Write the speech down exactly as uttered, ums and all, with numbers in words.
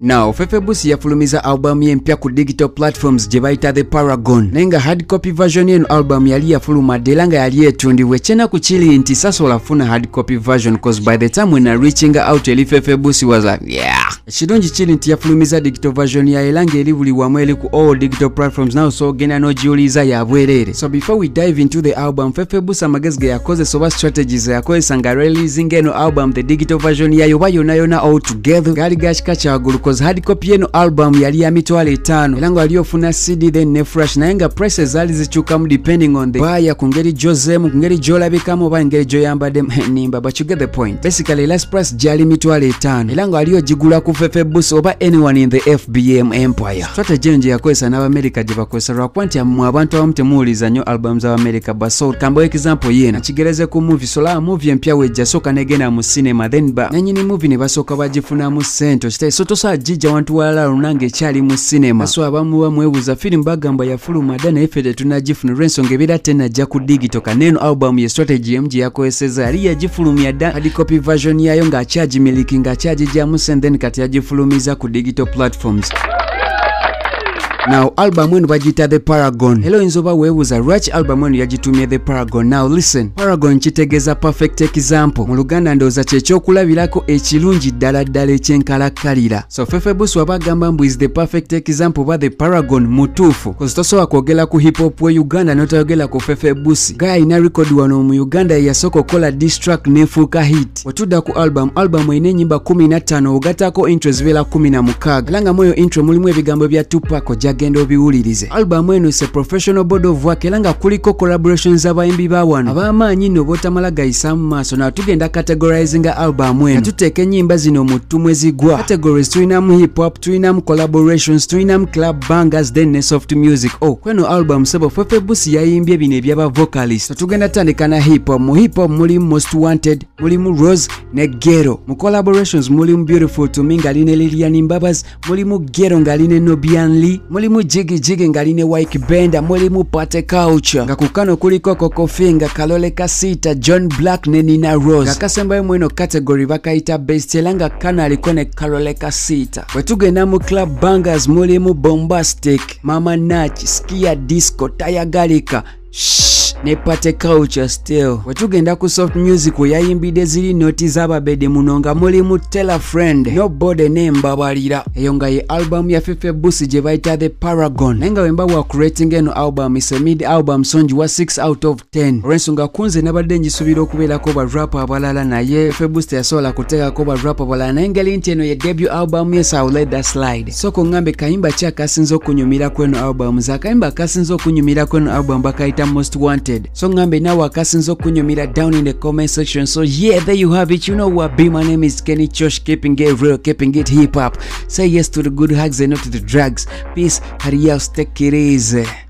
Now, Feffe Bussi yafulumiza album ye mpya ku digital platforms gye bayita the Paragon. Naye nga hard copy version y'eno album yali yafulumadde era nga yali etundibwa. Ekyenaku kiri nti sasobola kufuna hard copy version cause by the time when I reaching out eri Feffe Bussi was like, yeah. Ekirungi kiri nti yafulumiza digital version yayo era nga eri buli wamu eri ku all digital platforms now, so genda n'ogiwuliza ya bwereere. So before we dive into the album, Feffe Bussi amagezi ge yakozesa oba strategies yakozesa nga releasing eno album the digital version yayo oba yonna yonna all together gaali ga kika kyagulu cause hard copy y'eno album yali ya mitwalo etaano era nga wali ofuna C D then ne fresh, naye nga prices zaali zikyukamu depending on the buyer ku ngeri gy'ozeemu, ku ngeri gy'olabikamu oba engeri gy'oyambaddemu nimba, but you get the point. Basically last price gyali mitwalo etaano era nga wali ogigula ku Feffe Bussi oba anyone in the F B M empire. Strategy eno gye yakozesa n'Abamerika gye bakozesa lwakuba nti mmwe abantu abamu temuwuliza nnyo album z'Abamerika, but so kambawo example yeena kigereze ku movie. Solaba movie empya wejja sooka negenda mu cinema then ba nanyini movie ne basooka bagifunamu ssente okitaye so tosobola gijja wantu walala lunange ekyali mu cinema. So abamu bamwebuuza film bagamba yafuluma dda naye ffe tetunagifuna olw'ensonga ebeera tenajja ku digital. Kaneeno album ye strategy emu gye yakozeseza yali yagifulumya dda hard copy version yayo ng'akyagimiliki ng'akyagijjamu and then kati yagifulumiza ku digital platforms. Now album eno bagiyita the Paragon. Hello inzoba weebuuza lwaki album eno yagitumye the Paragon. Now listen, Paragon kitegeeza perfect example. Mu Luganda ndowooza kyekyokulabirako ekirungi ddala ddala ekyenkalakkalira. So Feffe Bussi wabagamba mbu is the perfect example oba the Paragon mutuufu cause tosobola kwogera ku hip hop we Uganda n'otayogera ku Feffe Bussi. Guy alina record wano mu Uganda ye yasooka okukola diss track n'efuuka hit. Wetudda ku album, album erina ennyimba kumi na ttaano ogattaako intro zibeera kumi na mukaaga era nga mu eyo intro mulimu ebigambo bya Tupac genda obiwulirize. Album eno is a professional body of work era nga kuliko collaborations abayimbi ba wano ab'amaanyi nno bootamala gayisaamu maaso. Naw tugenda categorizinga album eno tuteeka ennyimba zino mu ttu mwe zigwa. Categories tulinamu hip hop, tulinamu collaborations, tulinamu club bangers then ne soft music. Oh kweno album sebo Feffe Bussi yayimbye bino ebyaba vocalist. So tugenda tandika na hip hop. Mu hip hop mulimu Most Wanted, mulimu Rose ne Ghetto. Mu collaborations mulimu Beautiful to Me ngaline Lilian Mbabas, mulimu Ghetto ngaline Nobian Lee, mulimu Jiggy Jiggy ngaline Wyke Benda, mulimu Pate Culture nga kukano kuliko Kokofi nga Kalole Kasita, John Black ne Nina Rose. Nga kasembayo mweno category bakayita best era nga kana aliko ne Kalole Kasita. Wetugenda mu club bangers mulimu Bombastic, Mama Nach, Skia Disco, Tayagalika, Shh ne Pate Culture still. Wetugenda ku soft music we yayimbidde ziri noti z'ababede muno nga mulimu Tell a Friend, Nobody ne Mbabalira. Eyo nga ye album ya Feffe Bussi gye bayita the Paragon. Naye nga wemba wa creating eno album is a mid album songi wa six out of ten. Olw'ensonga kunze nabadde njisuubira okubeerako ba rap abalala naye Feffe Bussi teyasobola kuteekako ba rap abalala naye ngeri nti eno ye debut album yes, I'll let that slide. So kongambe kayimba ki akasinza okunyumira kweno album za kayimba akasinza okunyumira kweno album bakayita Most Wanted. So ngambe nawe akasinza okunyumira down in the comment section. So yeah, there you have it. You know what be, my name is K three n Kyosh, keeping it real, keeping it hip hop. Say yes to the good hugs and not to the drugs. Peace, adios, take it easy.